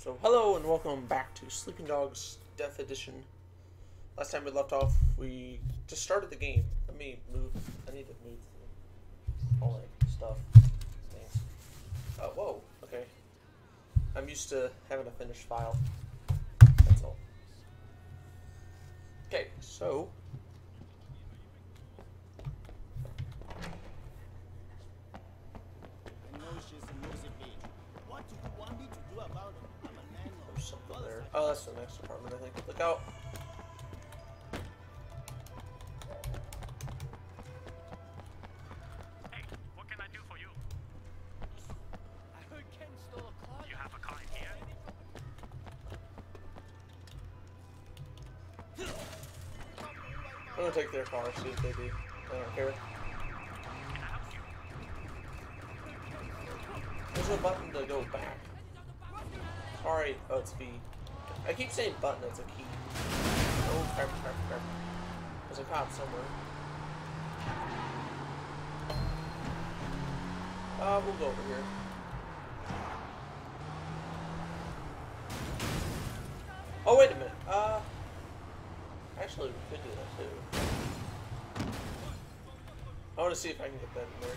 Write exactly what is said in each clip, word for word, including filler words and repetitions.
So hello and welcome back to Sleeping Dogs Death Edition. Last time we left off, we just started the game. Let me move. I need to move all that stuff. Things. Oh, whoa. Okay. I'm used to having a finished file. That's all. Okay, so. There's something there. Oh, that's the next apartment, I think. Look out. Hey, what can I do for you? I heard Ken stole a car. You have a car in here? I'm gonna take their car, see if they do. I don't care. Can I help you? There's a button to go back. Alright, oh, it's V. I keep saying button, it's a key. Oh, crap, crap, crap. There's a cop somewhere. Uh, we'll go over here. Oh, wait a minute. Uh, actually, we could do that too. I want to see if I can get that in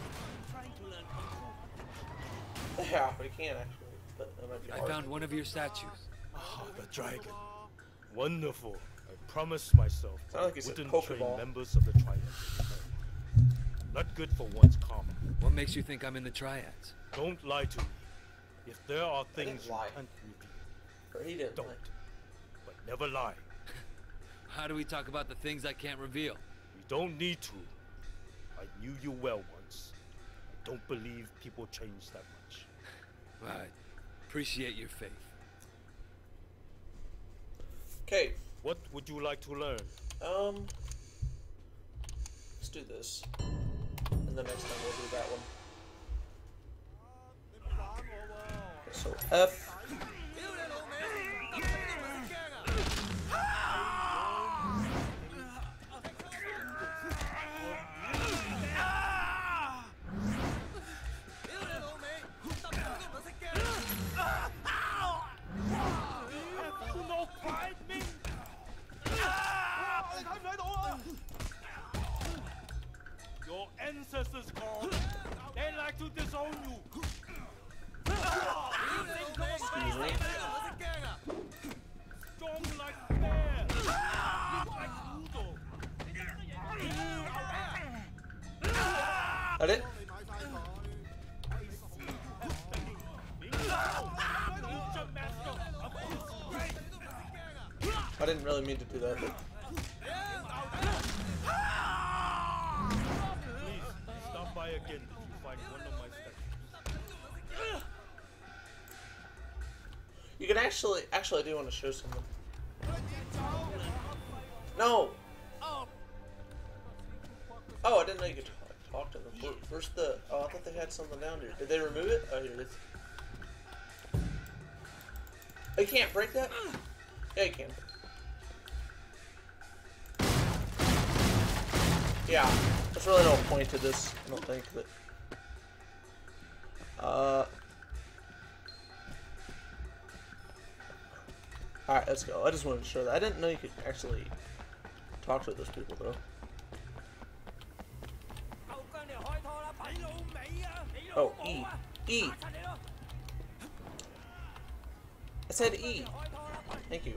there. Yeah, we can actually. But that might be I hard. found one of your statues. Ah, the dragon. Wonderful. I promised myself Sound like I he's a wouldn't Pokeball. train members of the Triad. Not good for one's karma. What makes you think I'm in the Triads? Don't lie to me. If there are didn't things you lie. can't reveal, Or he didn't. don't. Like, But never lie. How do we talk about the things I can't reveal? We don't need to. I knew you well once. I don't believe people change that much. Right. Appreciate your faith. okay. What would you like to learn? Um, let's do this, and then next time we'll do that one. Okay, so F. Your ancestors called. They like to disown you. Excuse me. Strong like bear. Like noodle. That it? I didn't really mean to do that. But Please stop by again if you find one of my statues. you can actually, actually, I do want to show something. No. Oh, I didn't know you could talk, talk to them. Where- Where's the? Oh, I thought they had something down here. Did they remove it? Oh, here it is. Oh, you can't break that? Yeah, you can. Yeah, there's really no point to this. I don't think that. Uh. Alright, let's go. I just wanted to show that. I didn't know you could actually talk to those people, though. Oh, E. E. I said E. Thank you.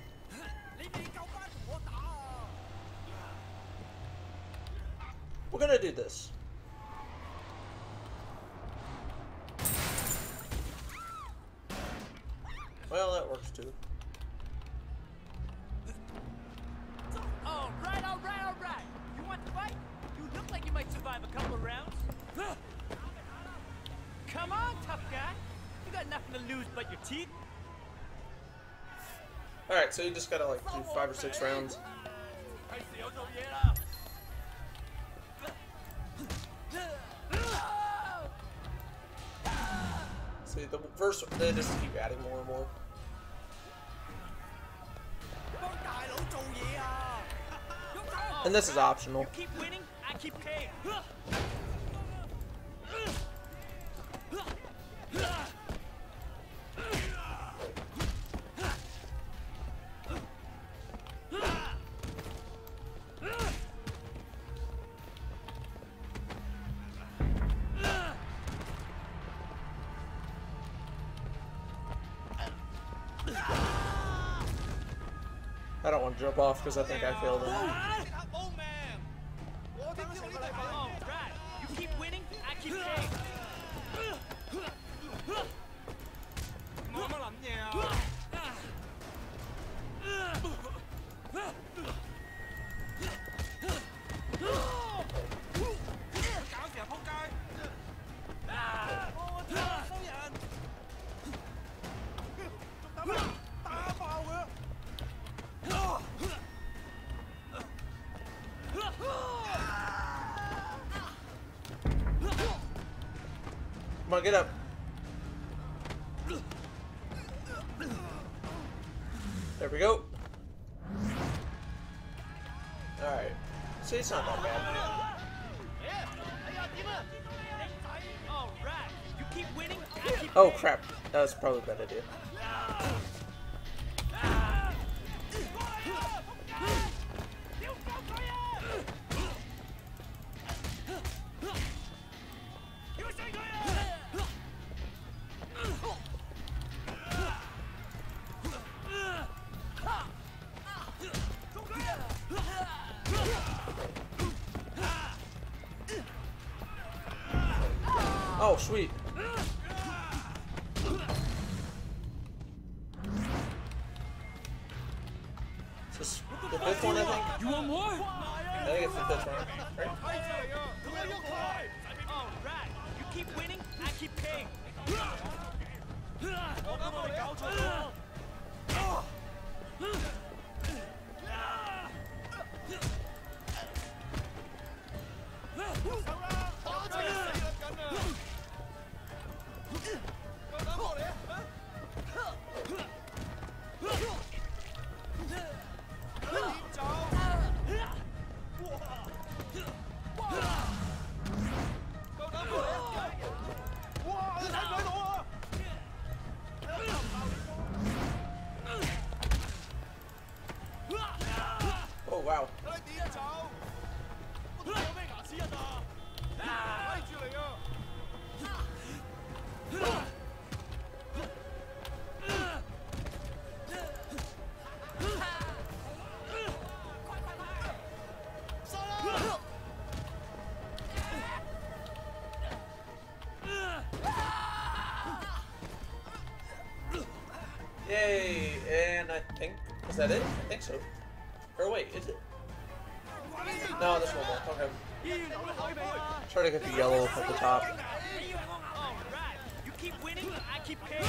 We're gonna do this. Well, that works too. All right, all right, all right. You want to fight? You look like you might survive a couple of rounds. Come on, tough guy. You got nothing to lose but your teeth. Alright, so you just gotta like do five or six rounds. See, the first, they just keep adding more and more. And this is optional. You keep winning, I keep paying. I don't want to jump off because I think I failed him. Oh, right. You keep winning, I keep paying. Come on, get up. There we go. Alright. See, it's not that bad. All right. You keep winning, I keep Oh, crap. That was probably a bad idea. Oh, sweet. Is this the fifth one, I think? You want more? I think it's the fifth one. Right? All right. You keep winning, I keep paying. Oh, wow. Yay! And I think, is that it? I think so. Or wait, is it? No, there's one more. Okay. Try to get the yellow at the top. All right. You keep winning, I keep paying.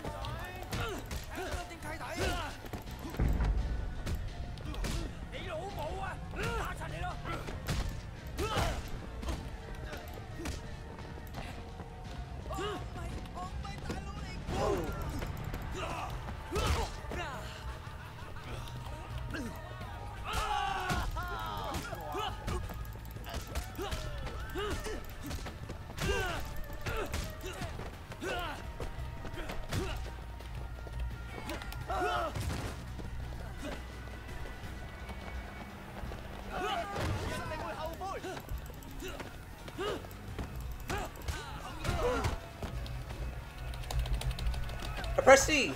I press C!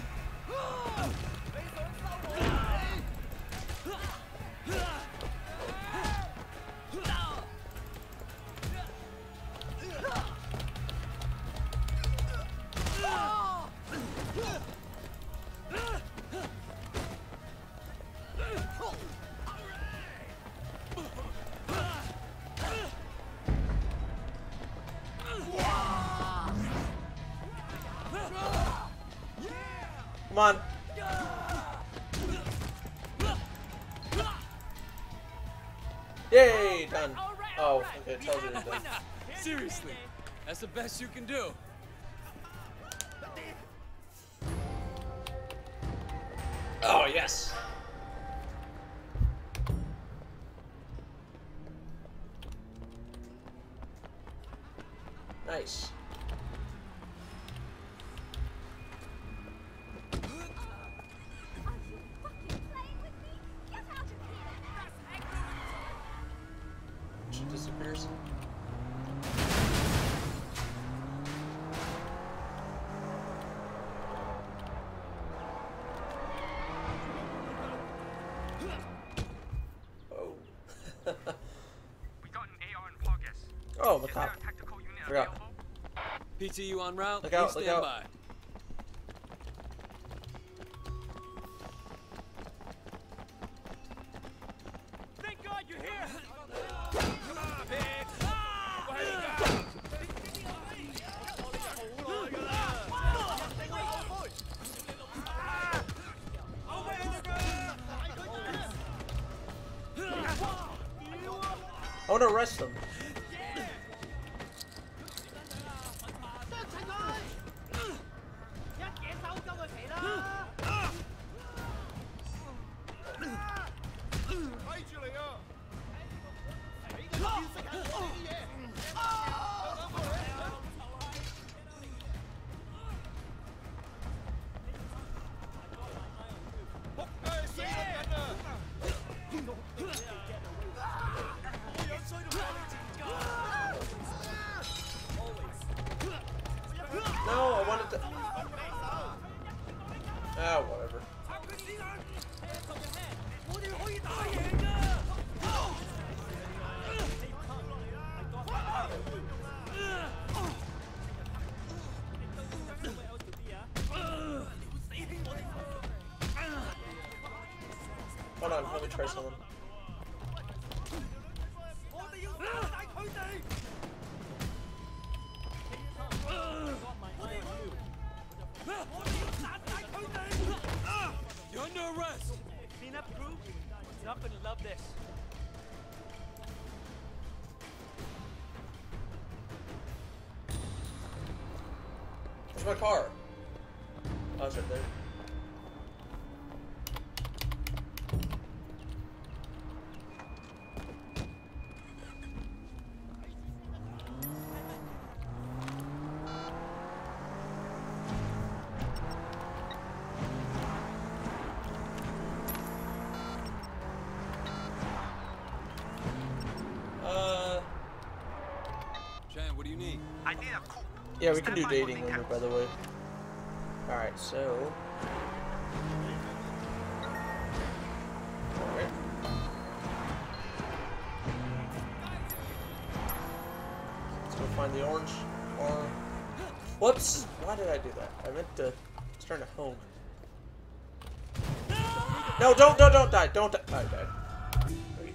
Come on. Yay, done. Oh, okay, it tells you it's done. Seriously, that's the best you can do. Oh, yes. Nice. She disappears. We got an A R in progress. Oh, Is there Macabre. a tactical unit Forgot. available? P T U en route. Look out, Please look stand out. by. Thank God you're here! Come on, Biggs! Where you go? I want to arrest them. No, I wanted to. Ah, whatever. Hold on, let me try something. You're under arrest! Cleanup crew? You're not gonna love this. Where's my car? Oh, it's right there. Uh, Shan, what do you need? I need a coupe. yeah, we can Stand do by for dating me, later, Captain. by the way. Alright, so. Alright. Let's go find the orange. Or. Whoops! Why did I do that? I meant to. It's turn to home. No, don't, don't, don't die. Don't die. I died. Wait.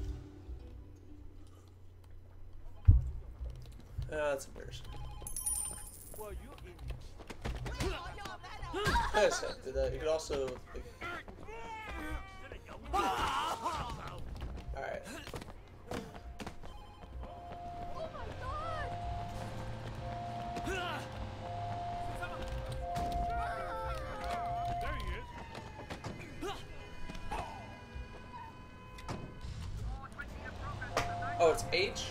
Ah, that's embarrassing. Well, you in. Yes, I did that. You could also. Like... Alright. There he is. Oh, it's H?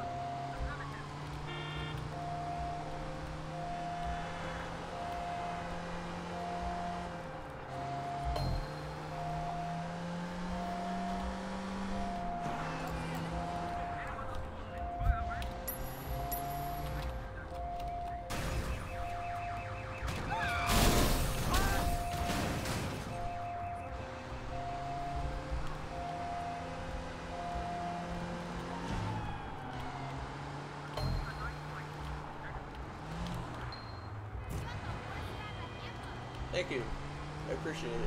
Thank you. I appreciate it.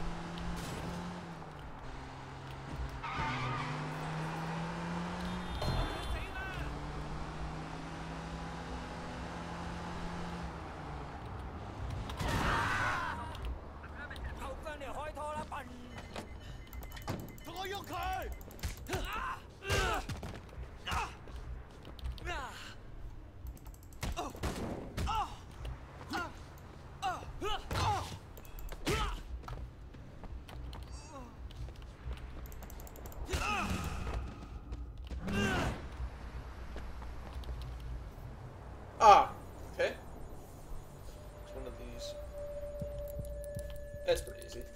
Ah, okay. It's one of these. That's pretty easy.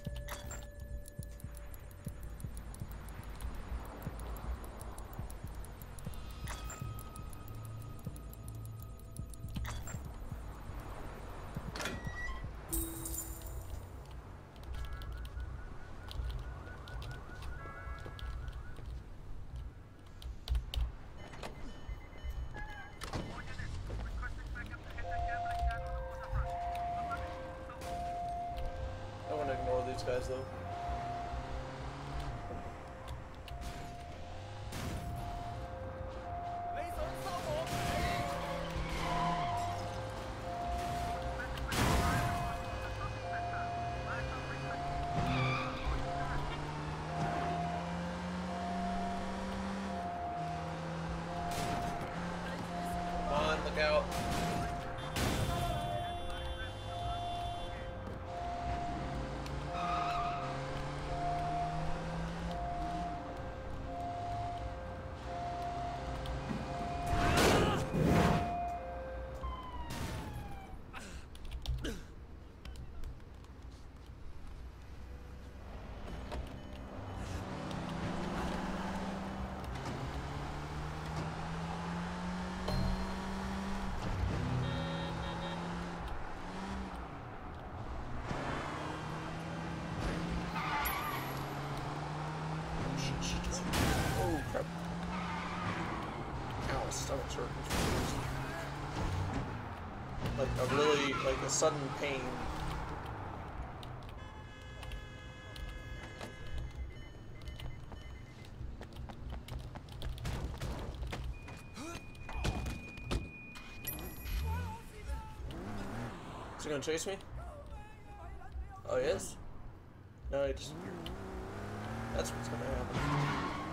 these guys though. Come on, look out. Oh crap. Ow, stomach's hurting. Like a really, like a sudden pain. Is he gonna chase me? Oh, he is? No, he disappeared. That's what's gonna happen.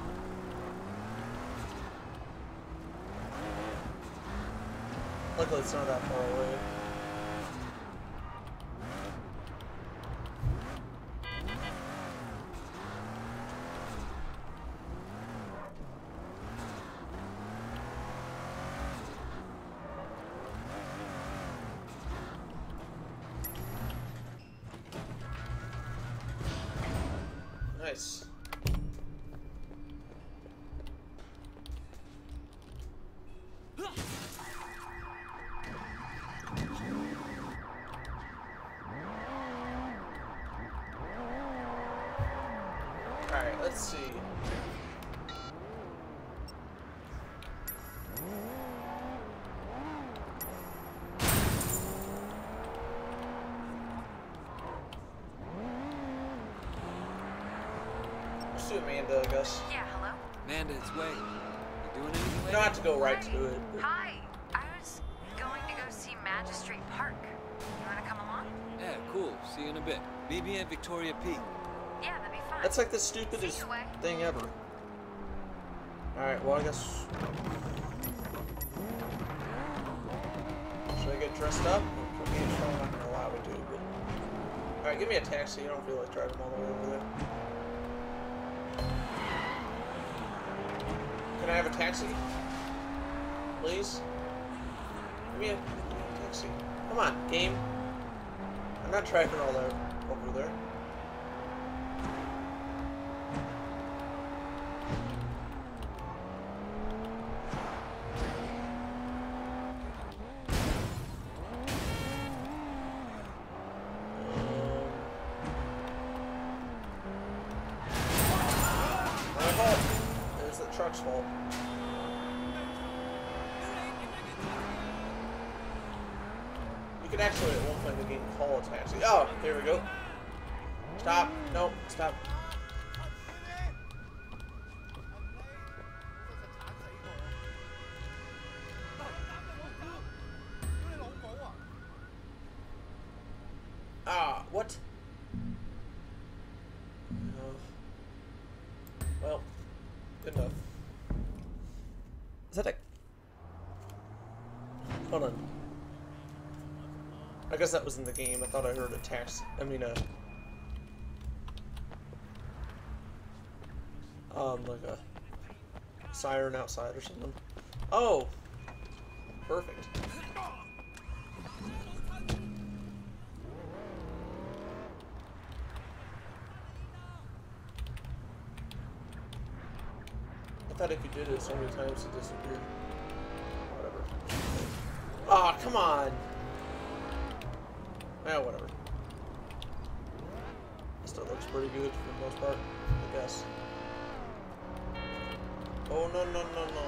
Luckily it's not that far away. Nice. Alright, let's see. Let's do Amanda, I guess. Yeah, hello? Amanda, it's Wade. You doing anything You lately? don't have to go right to it. but- Hi. I was going to go see Magistrate Park. You want to come along? Yeah, cool. See you in a bit. Meet me at Victoria Peak. Yeah, that'd be fun. That's like the stupidest See you, Wade. thing ever. Alright, well I guess... Should I get dressed up? I'm not gonna allow me to, but... Alright, give me a taxi. I don't feel like driving all the way over there. Can I have a taxi? Please? Give me a, give me a taxi. Come on, game. I'm not driving all the way over there. My fault. It's the truck's fault. You can actually at one point in the game call a taxi. Oh, here we go. Stop. No, stop. Ah, what? Oh. Well, good enough. Is that a... Hold on. I guess that was in the game. I thought I heard a tax. I mean, a... Um, like a siren outside or something. Oh! Perfect. I thought if you did it so many times it disappeared. Whatever. Ah, oh, come on! Eh, whatever. Still looks pretty good for the most part, I guess. Oh, no, no, no, no.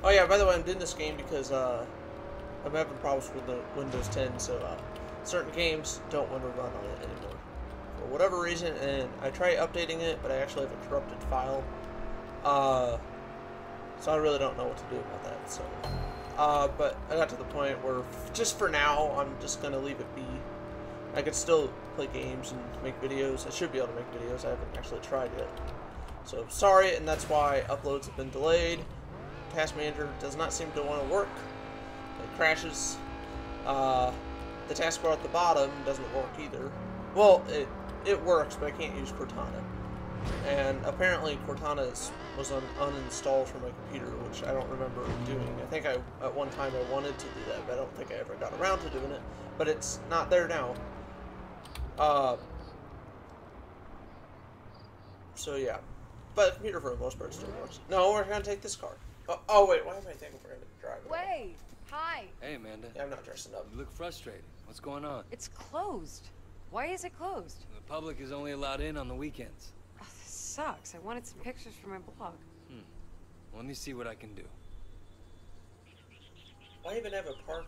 Oh yeah, by the way, I'm doing this game because uh, I'm having problems with the Windows ten, so uh, certain games don't want to run on it anymore for whatever reason. And I tried updating it, but I actually have a corrupted file, uh, so I really don't know what to do about that. So, uh, but I got to the point where, just for now, I'm just gonna leave it be. I could still play games and make videos. I should be able to make videos. I haven't actually tried yet. So sorry, and that's why uploads have been delayed. Task Manager does not seem to want to work. It crashes. Uh, the taskbar at the bottom doesn't work either. Well, it it works, but I can't use Cortana. And apparently Cortana is, was un uninstalled from my computer, which I don't remember doing. I think I at one time I wanted to do that, but I don't think I ever got around to doing it. But it's not there now. Uh, so yeah. But the computer for the most part still works. No, we're gonna take this car. Oh, oh wait, why am I thinking we're gonna drive it? Wait, hi. Hey, Amanda. Yeah, I'm not dressing up. You look frustrated. What's going on? It's closed. Why is it closed? The public is only allowed in on the weekends. Oh, this sucks. I wanted some pictures for my blog. Hmm. Well, let me see what I can do. Why even have a park?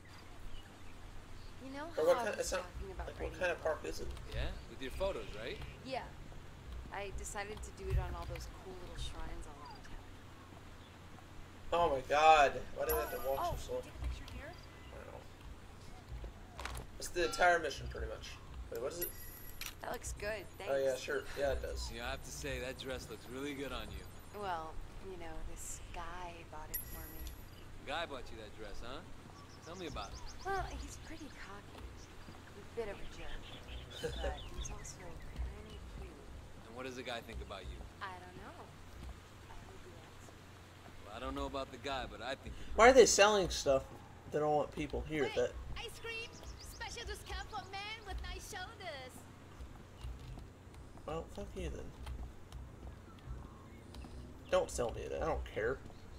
You know Or how what I kind? was It's not, talking about like, what writing kind a of park is it? Yeah? With your photos, right? Yeah. I decided to do it on all those cool little shrines all over town. Oh my god! Why did I have to walk Oh, so slow? take a picture here? I don't know. It's the entire mission, pretty much. Wait, what is it? That looks good. Thanks. Oh yeah, sure. Yeah, it does. Yeah, I have to say, that dress looks really good on you. Well, you know, this guy bought it for me. The guy bought you that dress, huh? Tell me about it. Well, he's pretty cocky. A bit of a jerk. But he's also kind of cute. And what does the guy think about you? I don't know. I hope he likes me. Well, I don't know about the guy, but I think you're Why are they selling stuff they don't want people here? That Ice cream, special discount for men with nice shoulders. well, fuck you then. Don't sell me that. I don't care.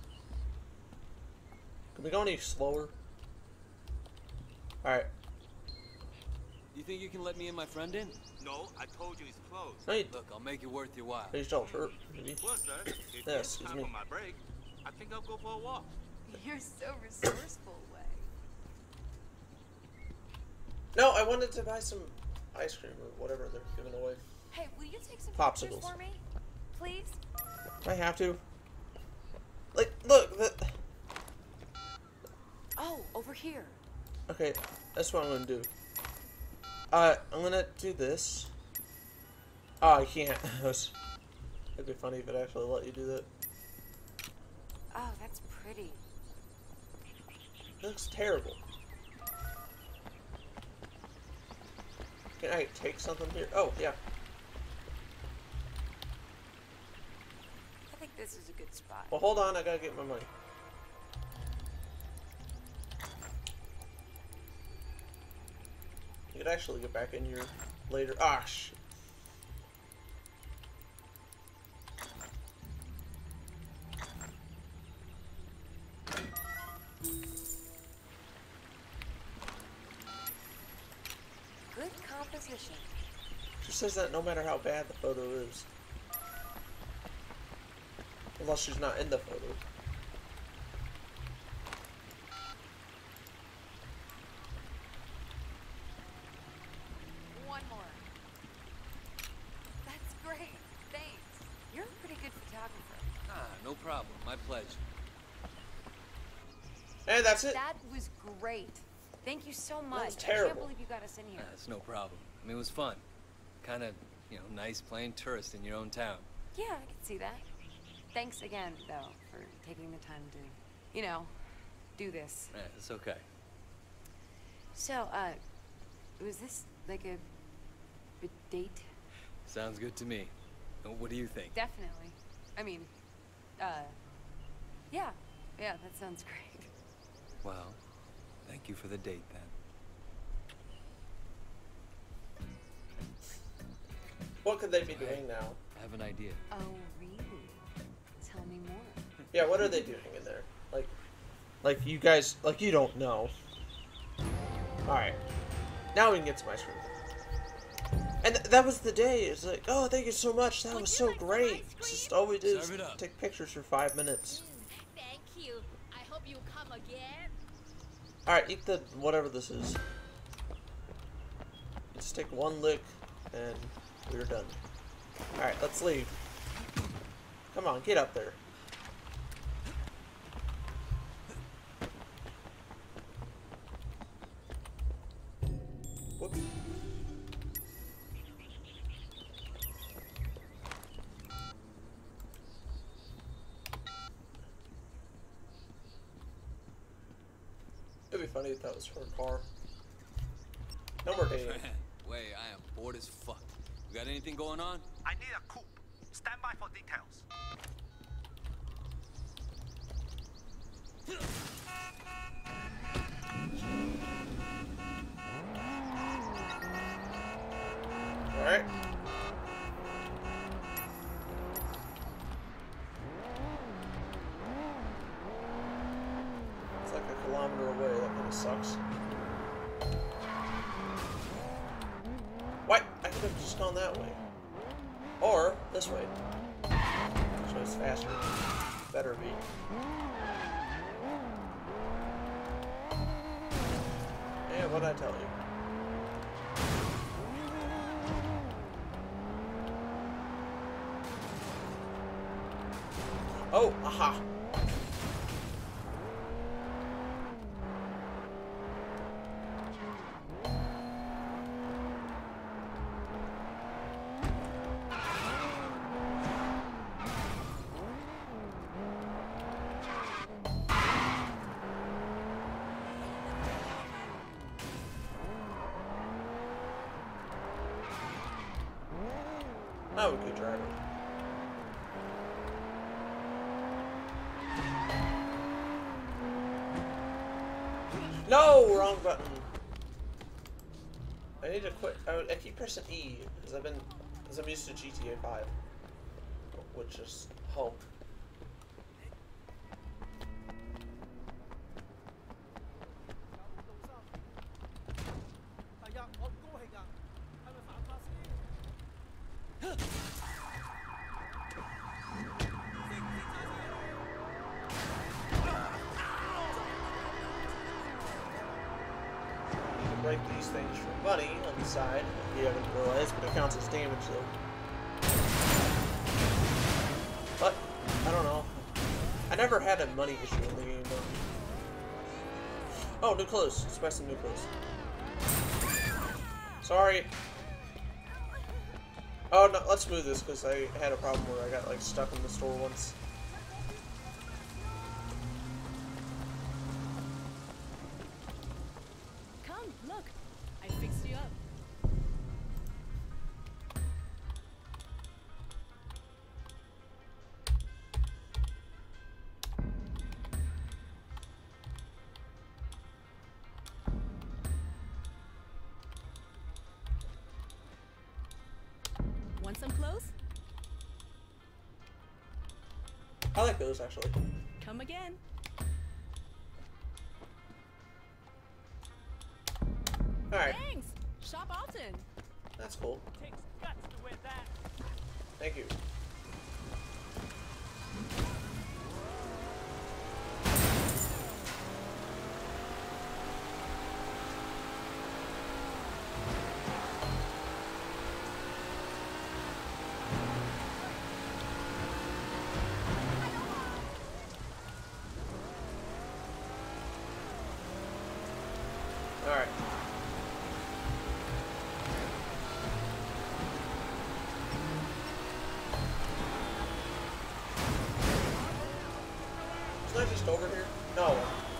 Can we go any slower? All right. You think you can let me and my friend in? No, I told you it's closed. No, you. Look, I'll make it worth your while. Please don't hurt me. Well, sir, if Yeah, it's excuse time me. for my break, I think I'll go for a walk. You're so resourceful, Way. No, I wanted to buy some ice cream or whatever they're giving away. Hey, will you take some Popsicles. pictures for me? Please? I have to. Like, look. The... Oh, over here. Okay, that's what I'm gonna do. Uh, I'm gonna do this. Oh, I can't. It'd be funny if it actually let you do that. Oh, that's pretty. It looks terrible. Can I take something here? Oh, yeah. I think this is a good spot. Well, hold on. I gotta get my money. You could actually get back in here later. Ah, shit. Good composition. She says that no matter how bad the photo is. Unless she's not in the photo. One more. That's great. Thanks. You're a pretty good photographer. Ah, no problem. My pleasure. And that's it. That was great. Thank you so much. was I terrible. can't believe you got us in here. That's no problem. I mean, it was fun. Kind of, you know, nice playing tourist in your own town. Yeah, I can see that. Thanks again, though, for taking the time to, you know, do this. Yeah, it's okay. So, uh, was this like a, a date? Sounds good to me. Uh, What do you think? Definitely. I mean, uh, yeah, yeah, that sounds great. Well, thank you for the date then. What could they be doing now? I have an idea. Oh, really? Tell me more. Yeah, what are they doing in there? Like, like you guys, like you don't know. Alright. Now we can get some ice cream. And th that was the day. It's like, oh, thank you so much. That Would was you so like some great. ice It's just cream? all we did is Serve it up. take pictures for five minutes. Thank you. I hope you come again. Alright, eat the whatever this is. Just take one lick and we're done. Alright, let's leave. Come on, get up there. Whoop. It'd be funny if that was her car. No more dating. Wait, I am bored as fuck. You got anything going on? I need a coupe. Stand by for details. Alright. It's like a kilometer away, that kind of sucks. What? I could have just gone that way. Or this way. So it's faster. Better be. And what'd I tell you? Oh, aha. Oh, good driver. No, wrong button. I need to quit. I, I keep pressing E because I've been, because I'm used to G T A five, which is home. Break these things for money on the side, if you haven't realized, but it counts as damage though. But, I don't know. I never had a money issue in the game though. Oh, new clothes. Let's buy some new clothes. Sorry. Oh, no, let's move this because I had a problem where I got like stuck in the store once. I fixed you up. Want some clothes? I like those actually. Come again. Alright. Thanks. Shop often. That's cool. Takes guts to wear that. Thank you. Alright. Isn't that just over here? No.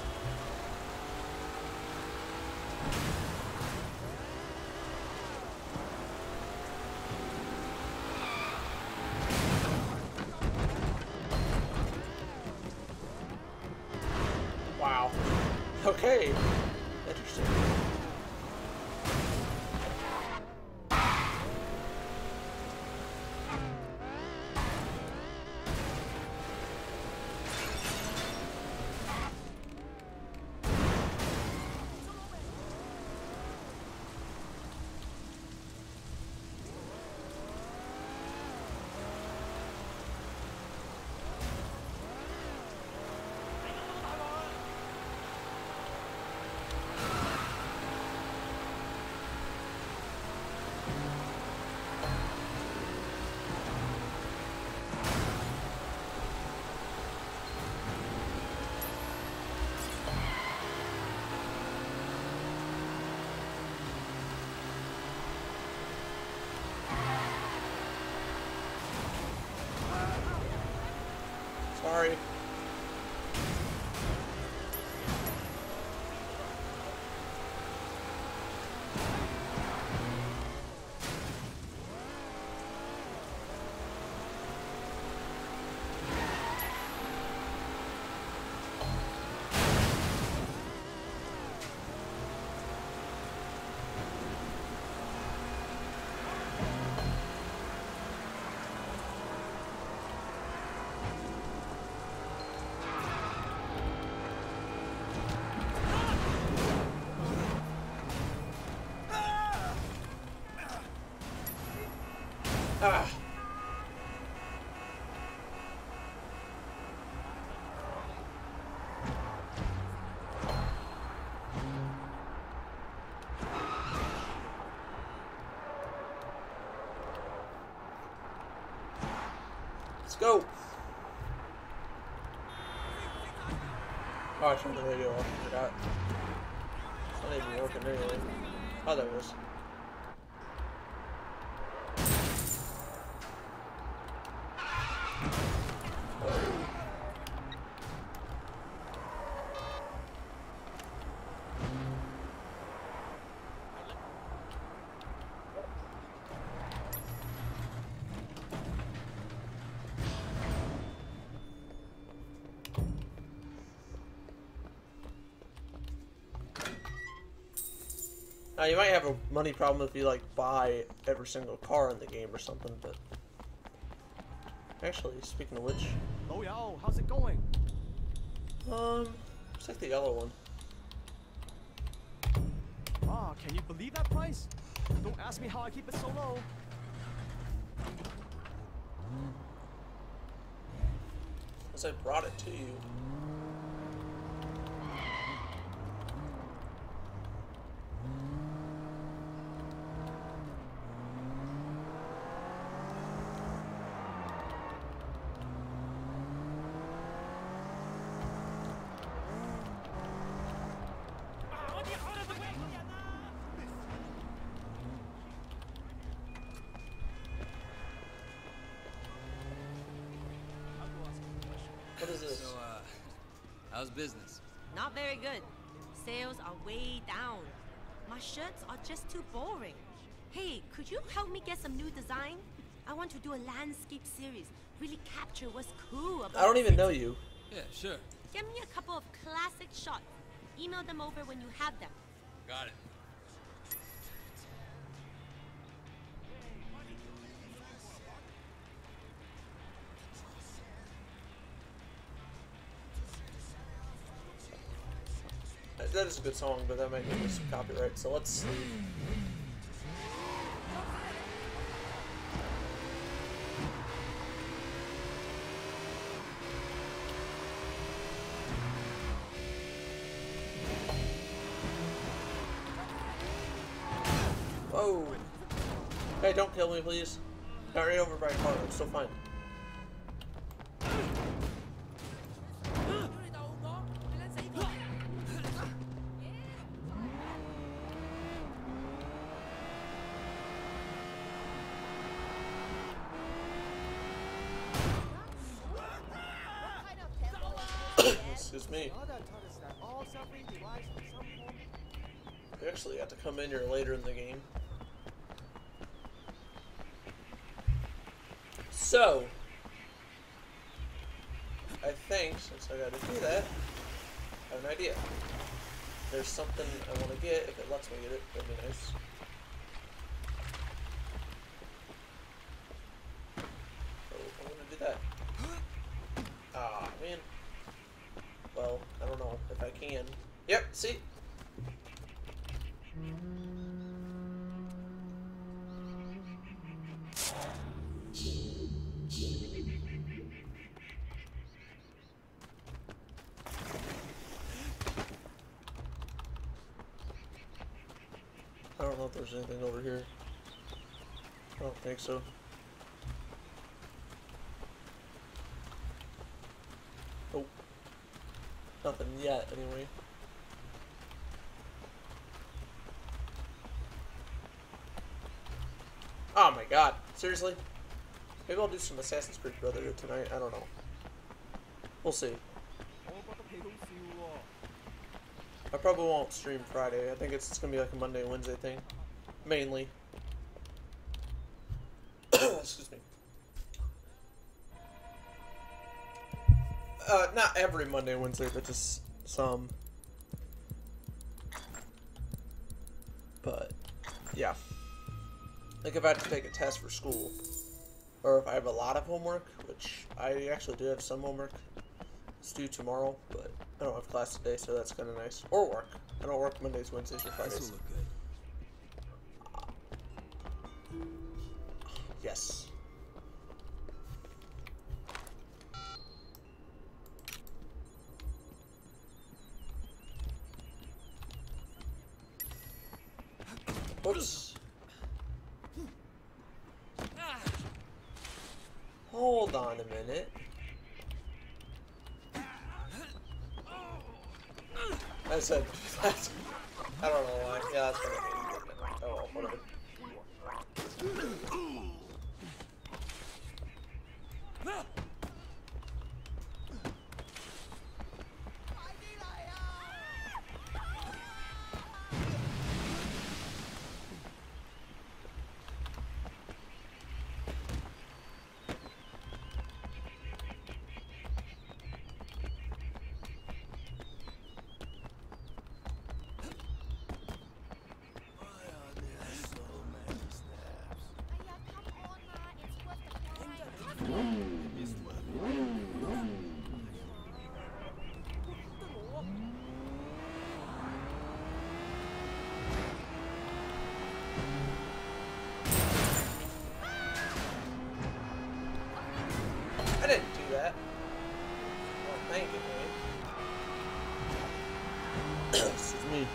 Wow. Okay. Interesting. Sorry. Ah. Let's go. Oh, I turned the radio off. I forgot. It's not even working anyway. Oh, there it is. Now, you might have a money problem if you, like, buy every single car in the game or something, but... Actually, speaking of which... Oh, yo, how's it going? Um, it's like the yellow one. Ah, can you believe that price? Don't ask me how I keep it so low. Because I brought it to you. What is this? So, uh, how's business? Not very good. Sales are way down. My shirts are just too boring. Hey, could you help me get some new design? I want to do a landscape series. Really capture what's cool about I don't the even city. know you. Yeah, sure. Get me a couple of classic shots. Email them over when you have them. Got it. That is a good song, but that might get us some copyright, so let's see. Whoa. Hey, don't kill me, please. Got right over by a car, I'm still fine. Excuse me. We actually have to come in here later in the game. So, I think, since I gotta do that, I have an idea. There's something I want to get, if it lets me get it, that'd be nice. So, I'm gonna do that. Ah, man. Well, I don't know if I can. Yep, see? I don't know if there's anything over here. I don't think so. Nope. Nothing yet, anyway. Oh my god. Seriously? Maybe I'll do some Assassin's Creed Brotherhood tonight. I don't know. We'll see. I probably won't stream Friday. I think it's, it's gonna be like a Monday and Wednesday thing. Mainly. Excuse me. Uh, not every Monday and Wednesday, but just some. But, yeah. Like if I have to take a test for school, or if I have a lot of homework, which I actually do have some homework. It's due tomorrow, but I don't have class today, so that's kind of nice. Or work. I don't work Mondays, Wednesdays, or Fridays. This will look good. Yes. Oops. Hold on a minute. I said, that's, I don't know why. Yeah, that's gonna be, oh, whatever. I didn't do that. Oh, thank you, man. Excuse me.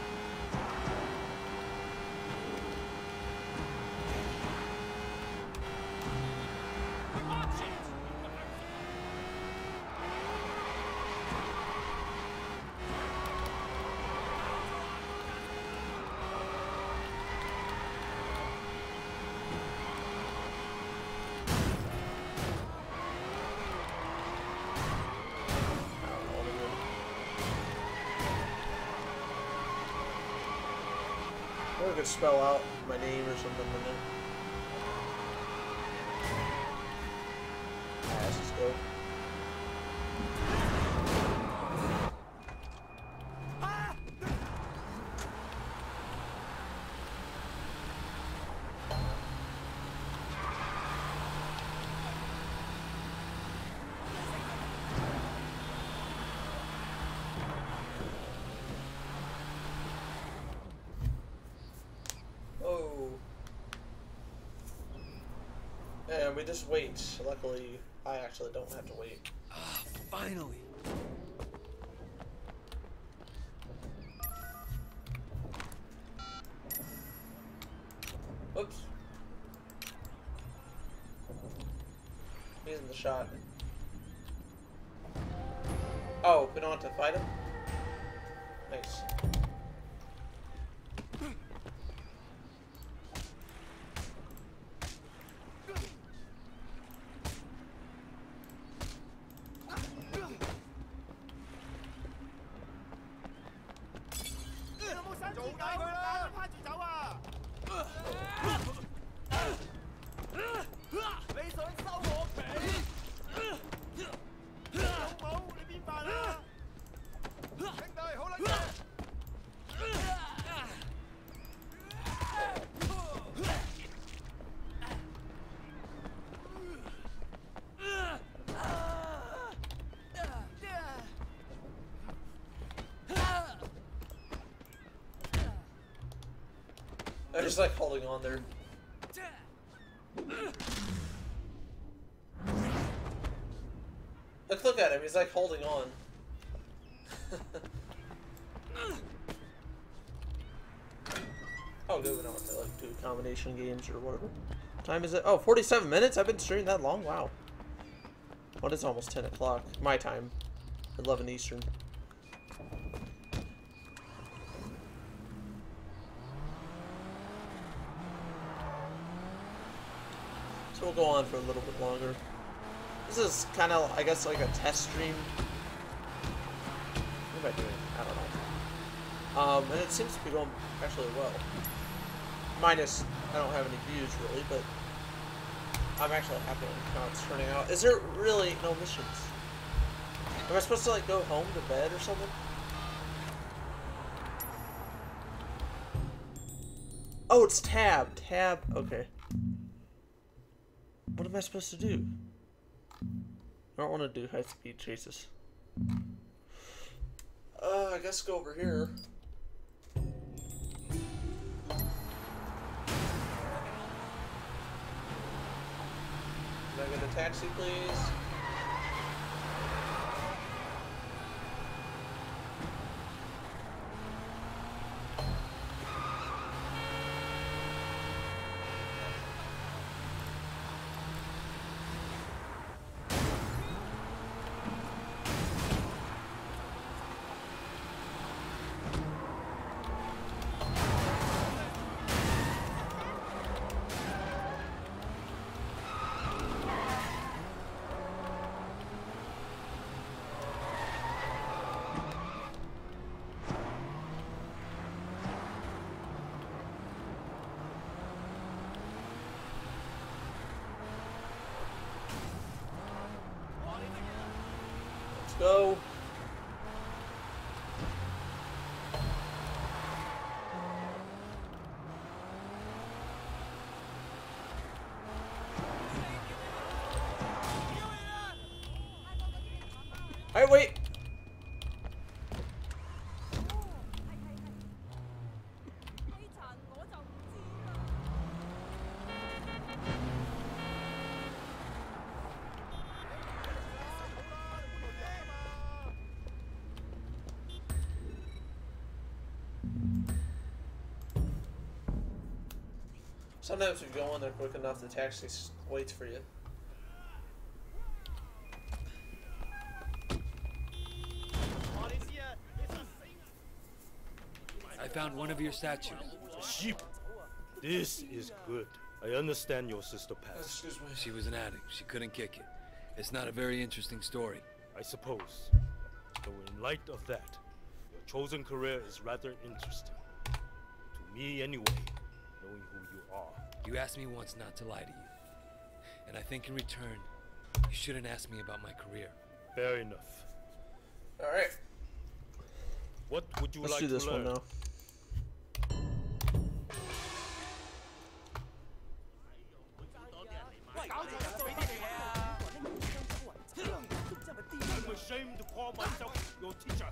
I could spell out my name or something in there. Alright, let's just go. And we just wait. Luckily, I actually don't have to wait. Ah, finally. Oops. He's in the shot. Oh, we don't have to fight him? Nice. I'm just like holding on there. Look, look at him. He's like holding on. Oh, good. We don't have to like do combination games or whatever. What time is it? Oh, forty-seven minutes? I've been streaming that long? Wow. Well, it's almost ten o'clock. My time. eleven Eastern. So we'll go on for a little bit longer. This is kind of, I guess, like a test stream am I doing? I don't know. Um, and it seems to be going actually well. Minus, I don't have any views really, but I'm actually happy with how it's turning out. Is there really no missions? Am I supposed to like go home to bed or something? Oh, it's tab. Tab. Okay. What am I supposed to do? I don't want to do high-speed chases. Uh, I guess go over here. Can I get a taxi, please? Go. Hey, wait. Sometimes if you go in there quick enough, the taxi waits for you. I found one of your statues. A sheep. This is good. I understand your sister passed. Excuse me. She was an addict. She couldn't kick it. It's not a very interesting story. I suppose. Though in light of that, your chosen career is rather interesting. To me anyway, knowing who you are. You asked me once not to lie to you. And I think in return, you shouldn't ask me about my career. Fair enough. Alright. What would you Let's like do this to learn? one now. I'm ashamed to call myself your teacher.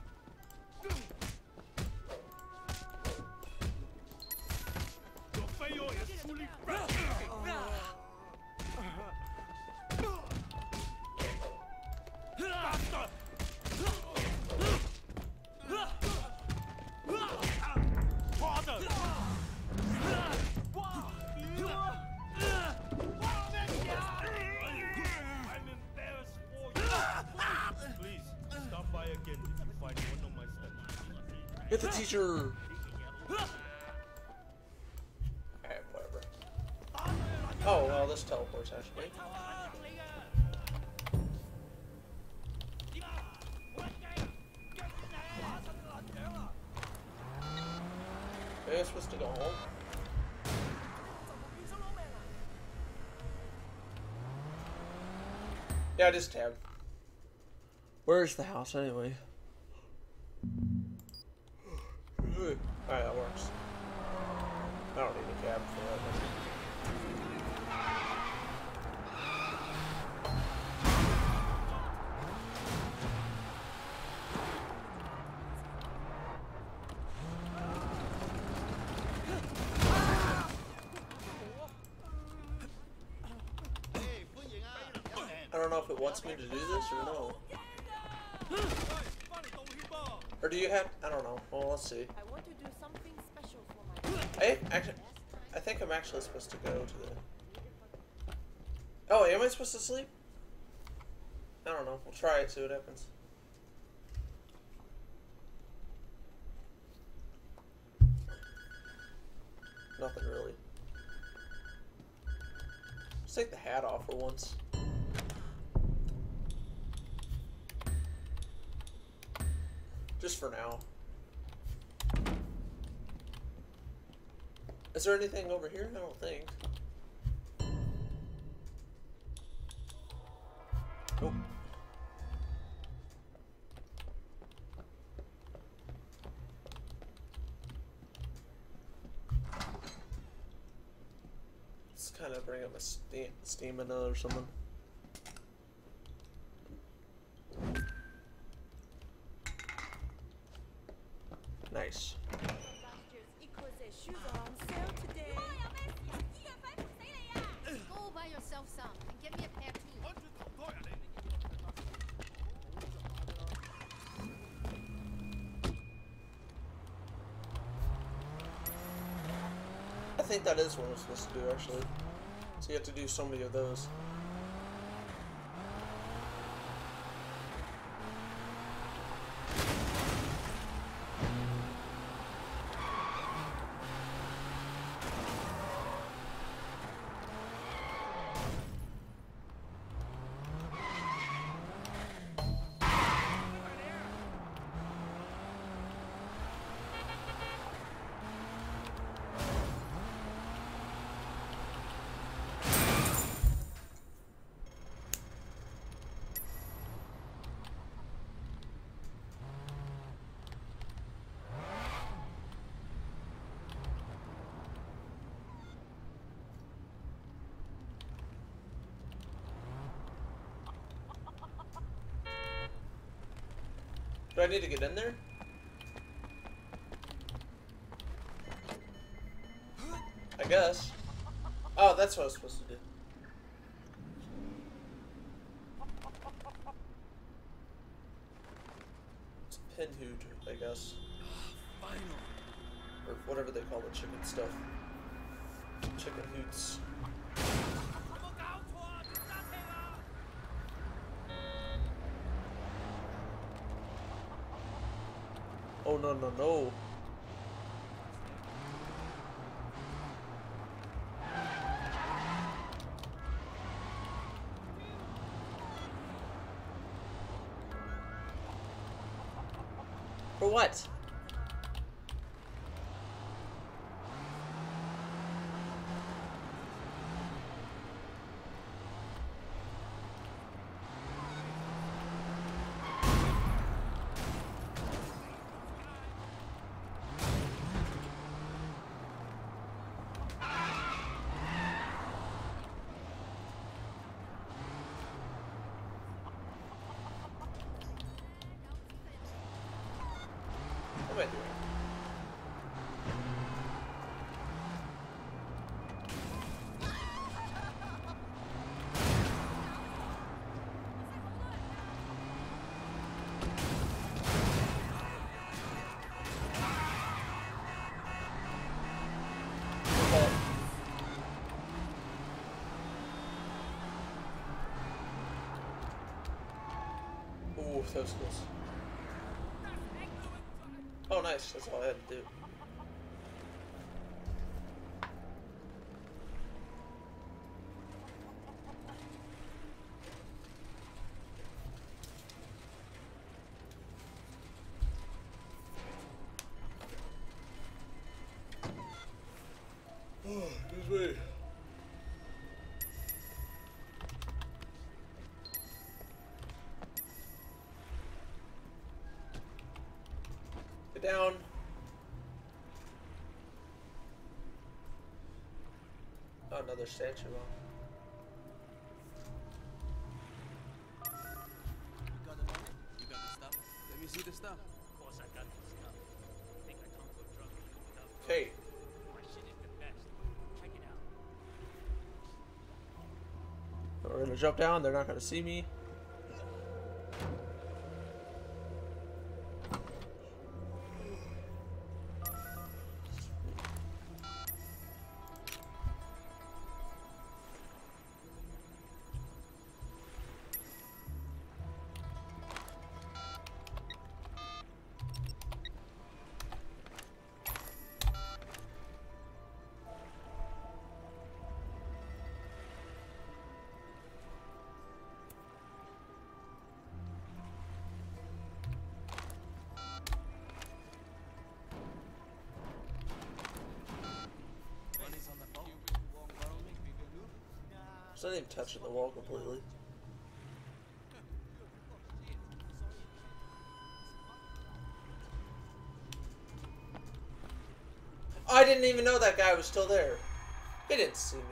Your failure is truly breathtaking. Bastard! Father! I'm embarrassed for you. Please, stop by again if you find one of my statues. Get the teacher! Alright, whatever. Oh, well, this teleports actually. Okay, I'm supposed to go home. Yeah, it is tab. Where's the house anyway? Alright, that works. I don't need a cab for that. I don't know if it wants me to do this or no. Or do you have? I don't know. Well, let's see. I want to do something special for my I actually, I think I'm actually supposed to go to the. Oh, am I supposed to sleep? I don't know. We'll try it. See what happens. Nothing really. Let's take the hat off for once. Just for now. Is there anything over here? I don't think. Nope. Let's kind of bring up my sta stamina or something. Nice. Go buy yourself some and get me a pair too. I think that is what we're supposed to do, actually. So you have to do so many of those. Do I need to get in there? I guess. Oh, that's what I was supposed to do. It's a pinhoot, I guess. Finally. Or whatever they call the chicken stuff. Chicken hoots. Oh, no, no, no. For what? What am I doing? Ooh, that was close. Oh, nice. That's all I had to do. Oh, excuse me. Down. Oh, another statue. You got the money? You got the stuff? Let me see the stuff. Of course I got the stuff. I think I come to a drug dealer without Okay. my shit is the best. Check it out. We're gonna jump down. They're not gonna see me. It's not even touching the wall completely. I didn't even know that guy was still there. He didn't see me.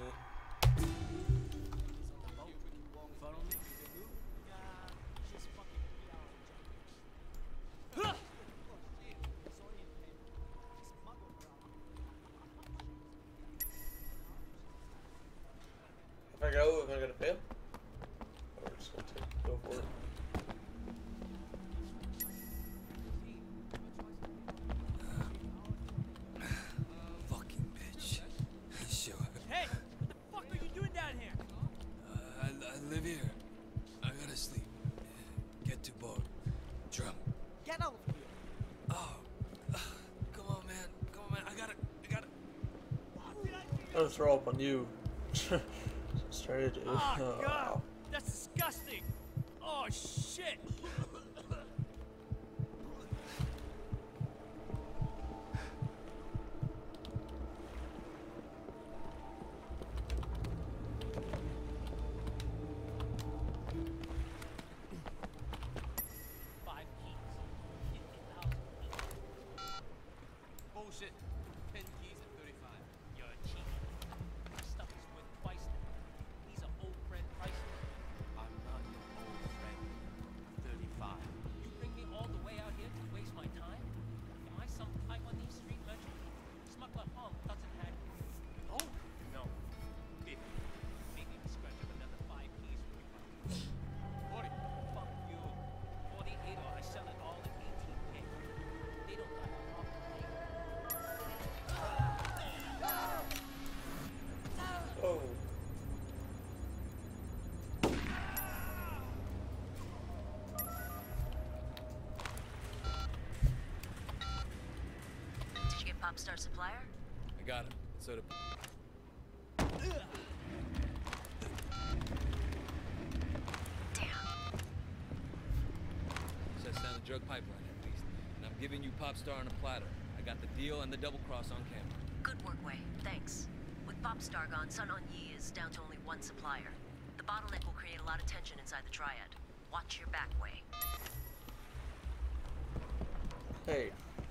If I go, am I gonna fail? Or we're just gonna take, go for it. Fucking bitch. Sure. Hey, what the fuck are you doing down here? Uh, I, I live here. I gotta sleep. Get to boat. Drum. Get out of here. Oh. Uh, come on, man. Come on, man. I gotta. I gotta. I'm gonna throw up on you. Started to. Oh, God. That's disgusting. Oh, shit. Five keys. fifty thousand. Bullshit. Ten keys at thirty-five. You're a cheat. This stuff is worth twice that. He's an old friend price. I'm not your old friend. thirty-five. You bring me all the way out here to waste my time? Am I some Taiwanese street legend? Smuggler Hong doesn't have. Oh? No. Maybe. Maybe the scratch of another five keys would be fine. forty. Fuck you. forty-eight or I sell it all at eighteen K. They don't got a problem with me. Oh. Did you get Popstar Supplier? I got him. So to. Damn. Sets down the drug pipeline at least. And I'm giving you Popstar on a platter. I got the deal and the double cross on camera. Good work, Wei. Thanks. With Popstar gone, Sun On Yi is down to only one supplier. The bottleneck will create a lot of tension inside the Triad. Watch your back, Wei. Hey.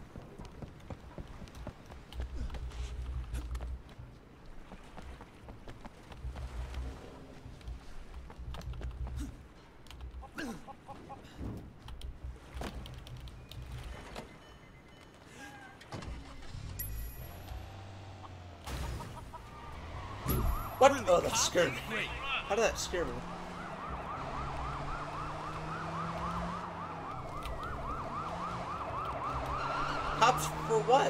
What? Oh, that scared me. How did that scare me? Cops for what?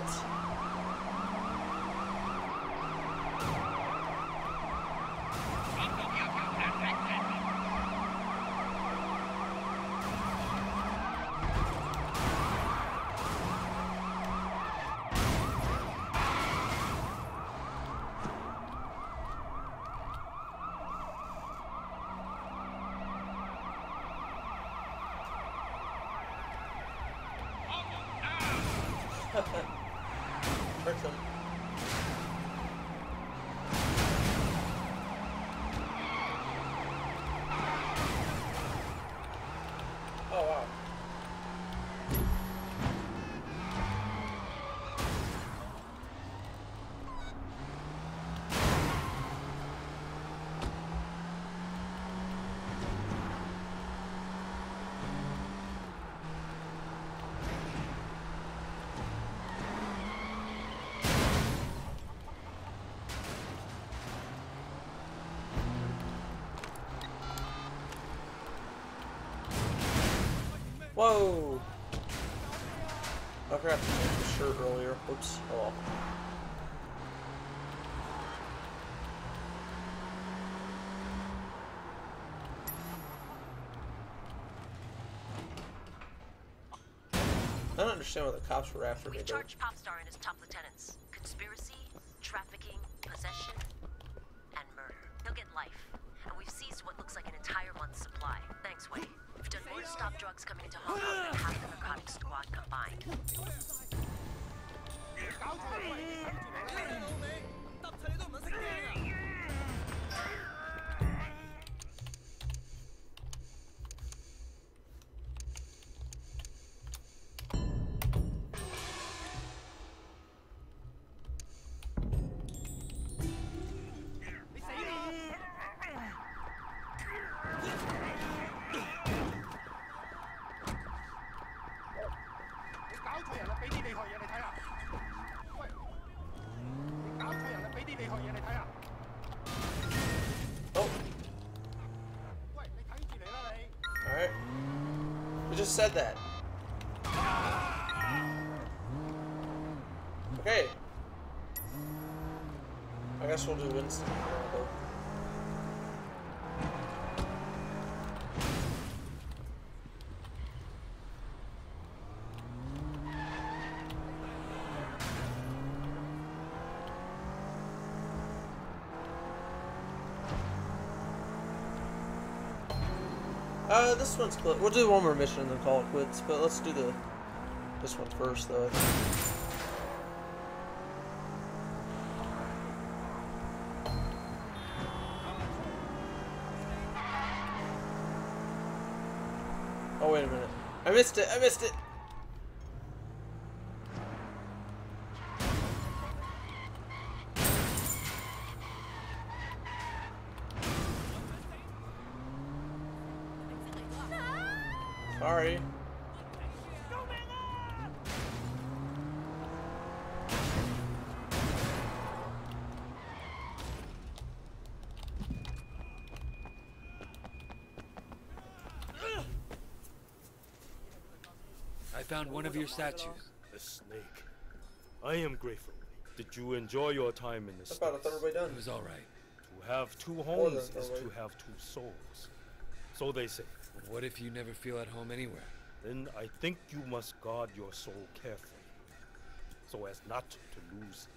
Tricked him. Oh wow. Whoa! I forgot to change the shirt earlier. Oops. Oh well. I don't understand what the cops were after me. We've charged Popstar and his top lieutenants. Conspiracy, trafficking, possession, and murder. He'll get life. And we've seized what looks like an entire month's supply. Thanks, Wei. We've done more to stop drugs coming into Hong Kong than half the narcotics squad combined. 錯人啦！俾啲厲害嘢你睇下。喂，你搞錯人啦！俾啲厲害嘢你睇下。 Oh. 喂，你睇住嚟啦你。 All right. We just said that. Okay. I guess we'll do Winston. Uh, this one's close. We'll do one more mission and then call it quits, but let's do the this one first, though. Oh, wait a minute. I missed it! I missed it! Sorry. I found one of your statues. The snake. I am grateful. Did you enjoy your time in the That's about a third way done. It was all right. To have two More homes than a is third to way. have two souls. So they say. What if you never feel at home anywhere? Then I think you must guard your soul carefully, so as not to lose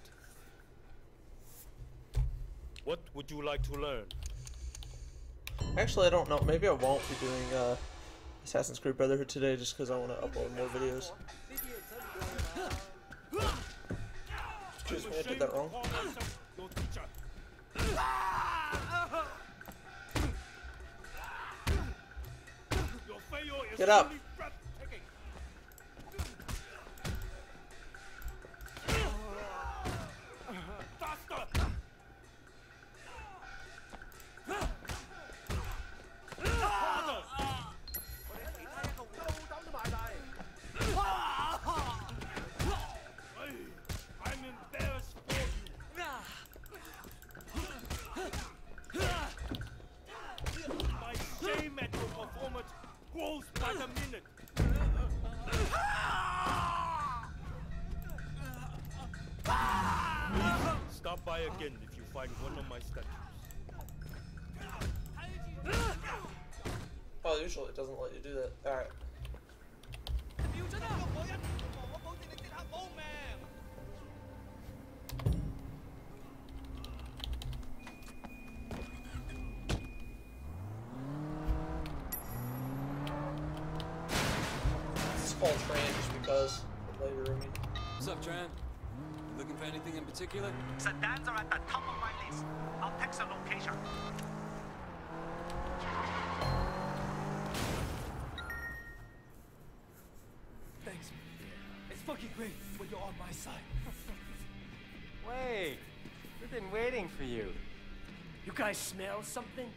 it. What would you like to learn? Actually, I don't know. Maybe I won't be doing uh, Assassin's Creed Brotherhood today just because I want to upload more videos. Excuse me, I did that wrong. Get up! I'm embarrassed for you. My shame at your performance grows by the minute. Stop by again if you find one of my statues. Oh, usually it doesn't let you do that. Alright. It's called Tran just because. Later, I mean. What's up, Tran? Looking for anything in particular? Sedans are at the top of my list. I'll text the location. Thanks. It's fucking great when you're on my side. Wait, we've been waiting for you. You guys smell something?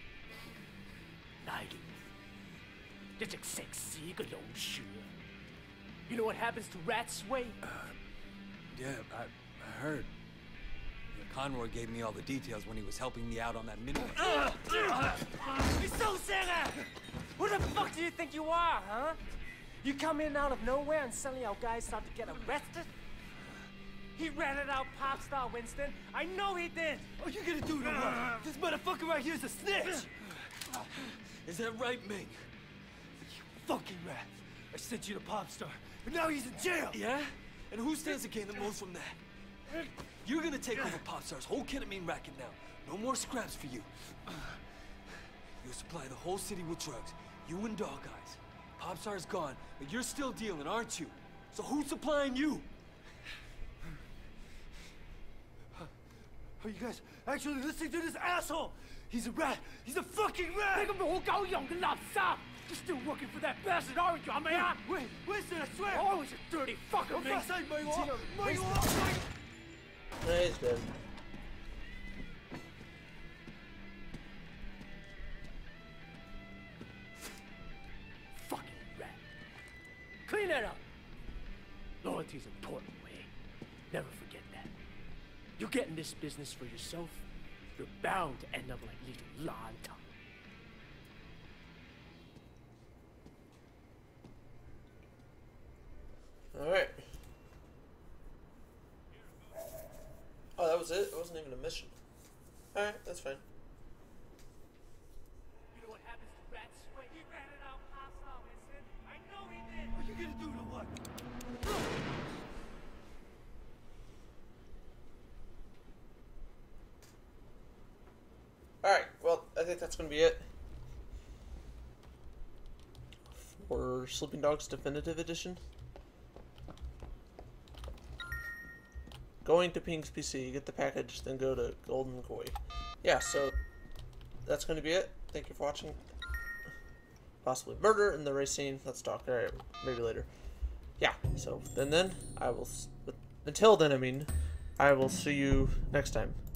哪年一直食屎嘅老鼠啊 You know what happens to rats, Wei? Yeah, I, I heard. Yeah, Conroy gave me all the details when he was helping me out on that midway. You're so sad! Who the fuck do you think you are, huh? You come in out of nowhere and suddenly our guys start to get arrested? He ratted out pop star Winston. I know he did! What are you gonna do to him? This motherfucker right here is a snitch! Is that right, Ming? You fucking rat. I sent you to Popstar, but now he's in jail! Yeah? And who stands to gain the most from that? You're gonna take over Popstar's whole ketamine racket now. No more scraps for you. You supply the whole city with drugs. You and Dog Eyes. Popstar's gone, but you're still dealing, aren't you? So who's supplying you? Are you guys actually listening to this asshole? He's a rat! He's a fucking rat! You're still working for that bastard, aren't you, man? Wait, Winston, I swear! Oh, he's a dirty fucker, man! No, he's dead. Fucking rat. Clean that up! Loyalty's important, Wade. Never forget that. You get in this business for yourself, you're bound to end up like Lito Lanta. Alright. Oh, that was it? It wasn't even a mission. Alright, that's fine. You know what happens to rats when he ran it out hostile instant? I know he did! What you gonna do to what? Alright, well, I think that's going to be it for Sleeping Dogs Definitive Edition. Going to Ping's P C, get the package, then go to Golden Koi. Yeah, so that's going to be it. Thank you for watching. Possibly murder in the race scene. Let's talk. Alright, maybe later. Yeah, so then then, I will, until then, I mean, I will see you next time.